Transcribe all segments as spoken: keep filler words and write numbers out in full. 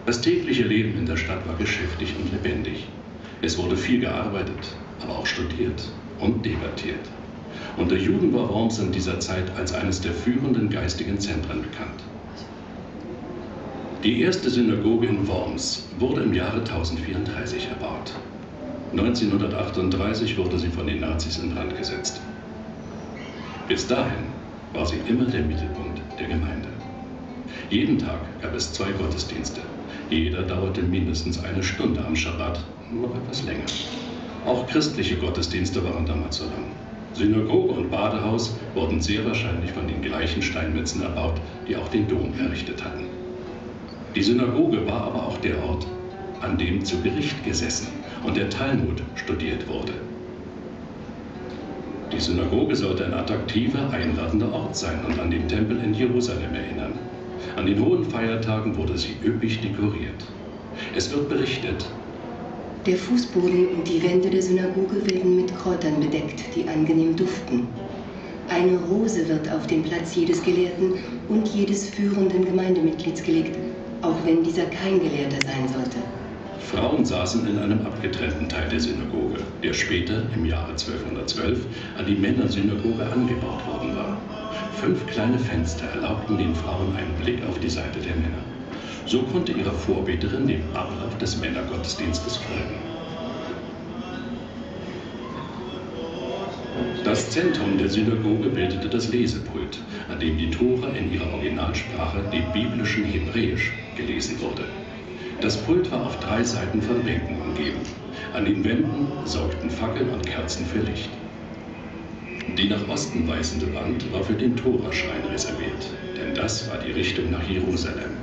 Das tägliche Leben in der Stadt war geschäftig und lebendig. Es wurde viel gearbeitet, aber auch studiert und debattiert. Unter Juden war Worms in dieser Zeit als eines der führenden geistigen Zentren bekannt. Die erste Synagoge in Worms wurde im Jahre tausendvierunddreißig erbaut. neunzehnhundertachtunddreißig wurde sie von den Nazis in Brand gesetzt. Bis dahin war sie immer der Mittelpunkt der Gemeinde. Jeden Tag gab es zwei Gottesdienste. Jeder dauerte mindestens eine Stunde am Schabbat, noch etwas länger. Auch christliche Gottesdienste waren damals so lang. Synagoge und Badehaus wurden sehr wahrscheinlich von den gleichen Steinmetzen erbaut, die auch den Dom errichtet hatten. Die Synagoge war aber auch der Ort, an dem zu Gericht gesessen und der Talmud studiert wurde. Die Synagoge sollte ein attraktiver, einladender Ort sein und an den Tempel in Jerusalem erinnern. An den hohen Feiertagen wurde sie üppig dekoriert. Es wird berichtet: Der Fußboden und die Wände der Synagoge werden mit Kräutern bedeckt, die angenehm duften. Eine Rose wird auf den Platz jedes Gelehrten und jedes führenden Gemeindemitglieds gelegt, auch wenn dieser kein Gelehrter sein sollte. Frauen saßen in einem abgetrennten Teil der Synagoge, der später, im Jahre zwölfhundertzwölf, an die Männersynagoge angebaut worden war. Fünf kleine Fenster erlaubten den Frauen einen Blick auf die Seite der Männer. So konnte ihre Vorbeterin dem Ablauf des Männergottesdienstes folgen. Das Zentrum der Synagoge bildete das Lesepult, an dem die Tora in ihrer Originalsprache, dem biblischen Hebräisch, gelesen wurde. Das Pult war auf drei Seiten von Bänken umgeben. An den Wänden sorgten Fackeln und Kerzen für Licht. Die nach Osten weisende Wand war für den Toraschrein reserviert, denn das war die Richtung nach Jerusalem.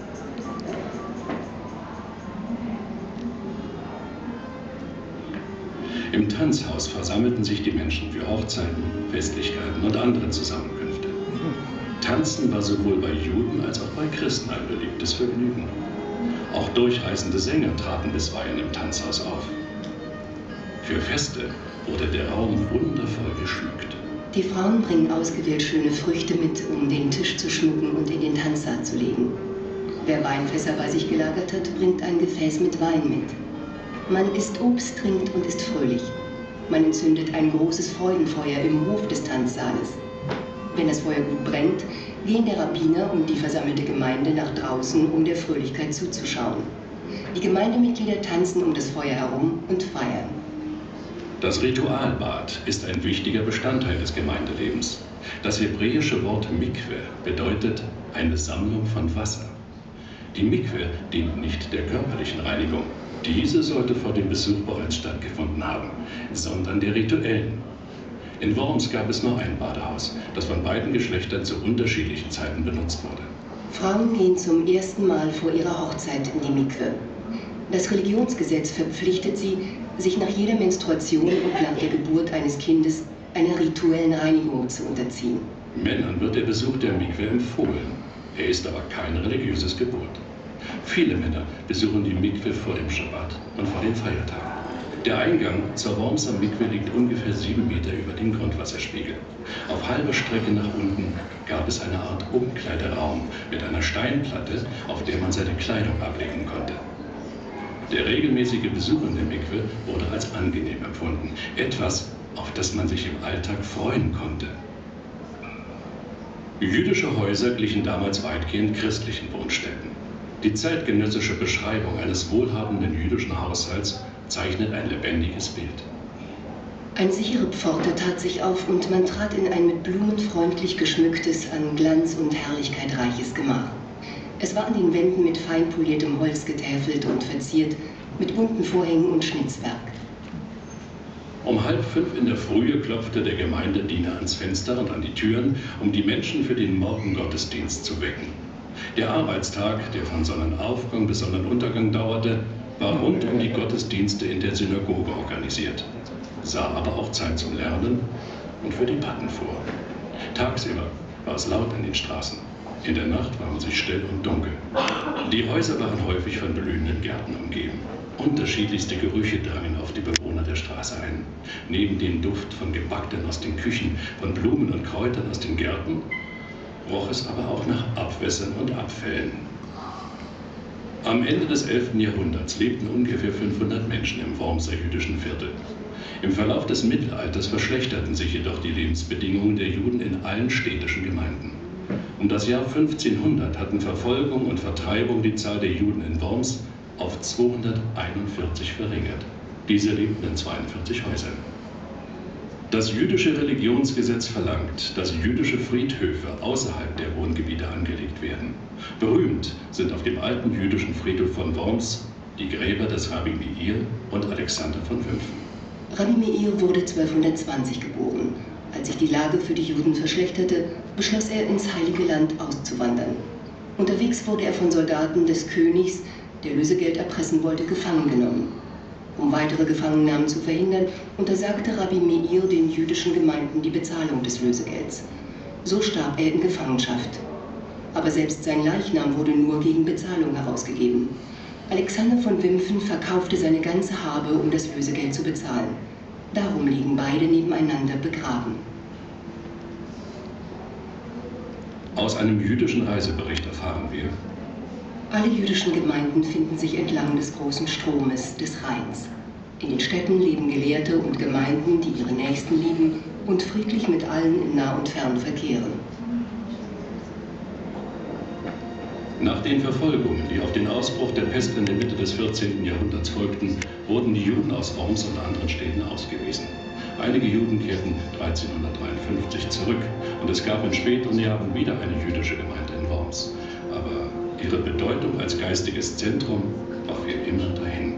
Im Tanzhaus versammelten sich die Menschen für Hochzeiten, Festlichkeiten und andere Zusammenkünfte. Tanzen war sowohl bei Juden als auch bei Christen ein beliebtes Vergnügen. Auch durchreisende Sänger traten bisweilen im Tanzhaus auf. Für Feste wurde der Raum wundervoll geschmückt. Die Frauen bringen ausgewählt schöne Früchte mit, um den Tisch zu schmücken und in den Tanzsaal zu legen. Wer Weinfässer bei sich gelagert hat, bringt ein Gefäß mit Wein mit. Man isst Obst, trinkt und ist fröhlich. Man entzündet ein großes Freudenfeuer im Hof des Tanzsaales. Wenn das Feuer gut brennt, gehen der Rabbiner und die versammelte Gemeinde nach draußen, um der Fröhlichkeit zuzuschauen. Die Gemeindemitglieder tanzen um das Feuer herum und feiern. Das Ritualbad ist ein wichtiger Bestandteil des Gemeindelebens. Das hebräische Wort Mikwe bedeutet eine Sammlung von Wasser. Die Mikwe dient nicht der körperlichen Reinigung. Diese sollte vor dem Besuch bereits stattgefunden haben, sondern der rituellen. In Worms gab es nur ein Badehaus, das von beiden Geschlechtern zu unterschiedlichen Zeiten benutzt wurde. Frauen gehen zum ersten Mal vor ihrer Hochzeit in die Mikwe. Das Religionsgesetz verpflichtet sie, sich nach jeder Menstruation und nach der Geburt eines Kindes einer rituellen Reinigung zu unterziehen. Männern wird der Besuch der Mikwe empfohlen. Er ist aber kein religiöses Gebot. Viele Männer besuchen die Mikwe vor dem Schabbat und vor den Feiertagen. Der Eingang zur Wormser Mikwe liegt ungefähr sieben Meter über dem Grundwasserspiegel. Auf halber Strecke nach unten gab es eine Art Umkleideraum mit einer Steinplatte, auf der man seine Kleidung ablegen konnte. Der regelmäßige Besuch in der Mikwe wurde als angenehm empfunden, etwas, auf das man sich im Alltag freuen konnte. Jüdische Häuser glichen damals weitgehend christlichen Wohnstätten. Die zeitgenössische Beschreibung eines wohlhabenden jüdischen Haushalts zeichnet ein lebendiges Bild. Eine sichere Pforte tat sich auf und man trat in ein mit Blumen freundlich geschmücktes, an Glanz und Herrlichkeit reiches Gemach. Es war an den Wänden mit fein poliertem Holz getäfelt und verziert, mit bunten Vorhängen und Schnitzwerk. Um halb fünf in der Frühe klopfte der Gemeindediener ans Fenster und an die Türen, um die Menschen für den Morgengottesdienst zu wecken. Der Arbeitstag, der von Sonnenaufgang bis Sonnenuntergang dauerte, war rund um die Gottesdienste in der Synagoge organisiert, sah aber auch Zeit zum Lernen und für Debatten vor. Tagsüber war es laut in den Straßen. In der Nacht war man sich still und dunkel. Die Häuser waren häufig von blühenden Gärten umgeben. Unterschiedlichste Gerüche drangen auf die Bewohner der Straße ein. Neben dem Duft von Gebackten aus den Küchen, von Blumen und Kräutern aus den Gärten, roch es aber auch nach Abwässern und Abfällen. Am Ende des elften Jahrhunderts lebten ungefähr fünfhundert Menschen im Wormser jüdischen Viertel. Im Verlauf des Mittelalters verschlechterten sich jedoch die Lebensbedingungen der Juden in allen städtischen Gemeinden. Um das Jahr fünfzehnhundert hatten Verfolgung und Vertreibung die Zahl der Juden in Worms auf zweihunderteinundvierzig verringert. Diese lebten in zweiundvierzig Häusern. Das jüdische Religionsgesetz verlangt, dass jüdische Friedhöfe außerhalb der Wohngebiete angelegt werden. Berühmt sind auf dem alten jüdischen Friedhof von Worms die Gräber des Rabbi Meir und Alexander von Wimpfen. Rabbi Meir wurde zwölfhundertzwanzig geboren. Als sich die Lage für die Juden verschlechterte, beschloss er, ins Heilige Land auszuwandern. Unterwegs wurde er von Soldaten des Königs, der Lösegeld erpressen wollte, gefangen genommen. Um weitere Gefangennahmen zu verhindern, untersagte Rabbi Meir den jüdischen Gemeinden die Bezahlung des Lösegelds. So starb er in Gefangenschaft. Aber selbst sein Leichnam wurde nur gegen Bezahlung herausgegeben. Alexander von Wimpfen verkaufte seine ganze Habe, um das Lösegeld zu bezahlen. Darum liegen beide nebeneinander begraben. Aus einem jüdischen Reisebericht erfahren wir: Alle jüdischen Gemeinden finden sich entlang des großen Stromes des Rheins. In den Städten leben Gelehrte und Gemeinden, die ihre Nächsten lieben und friedlich mit allen in Nah und Fern verkehren. Nach den Verfolgungen, die auf den Ausbruch der Pest in der Mitte des vierzehnten Jahrhunderts folgten, wurden die Juden aus Worms und anderen Städten ausgewiesen. Einige Juden kehrten dreizehnhundertdreiundfünfzig zurück und es gab in späteren Jahren wieder eine jüdische Gemeinde in Worms. Aber ihre Bedeutung als geistiges Zentrum war für immer dahin.